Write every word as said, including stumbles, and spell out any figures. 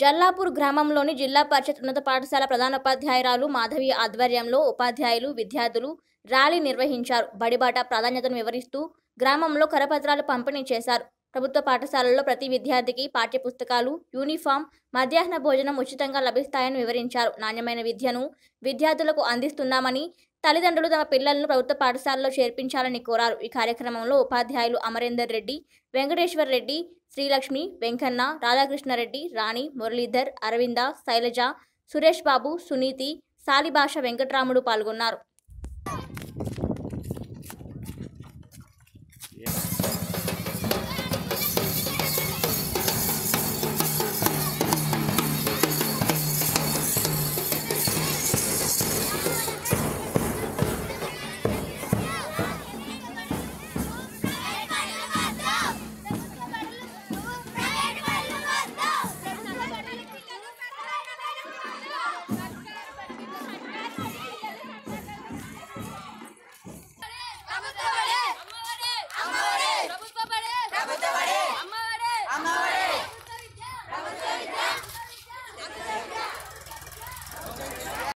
జల్లాపూర్ గ్రామంలోని జిల్లా పరిషత్ ఉన్నత పాఠశాల ప్రధానోపాధ్యాయురాలు మాధవి ఆధ్వర్యంలో ఉపాధ్యాయులు విద్యార్థులు ర్యాలీ నిర్వహించారు. బడిబాట ప్రాధాన్యతను వివరిస్తూ గ్రామంలో కరపత్రాలు పంపిణీ చేశారు. ప్రభుత్వ పాఠశాలల్లో ప్రతి విద్యార్థికి పాఠ్యపుస్తకాలు, యూనిఫామ్, మధ్యాహ్న భోజనం ఉచితంగా లభిస్తాయని వివరించారు. నాణ్యమైన విద్యను విద్యార్థులకు అందిస్తున్నామని, తల్లిదండ్రులు తమ పిల్లలను ప్రభుత్వ పాఠశాలలో చేర్పించాలని కోరారు. ఈ కార్యక్రమంలో ఉపాధ్యాయులు అమరేందర్ రెడ్డి, వెంకటేశ్వర్ రెడ్డి, శ్రీలక్ష్మి, వెంకన్న, రాధాకృష్ణారెడ్డి, రాణి, మురళీధర్, అరవింద, శైలజ, సురేష్ బాబు, సునీతి, సాలిభాష వెంకట్రాముడు పాల్గొన్నారు.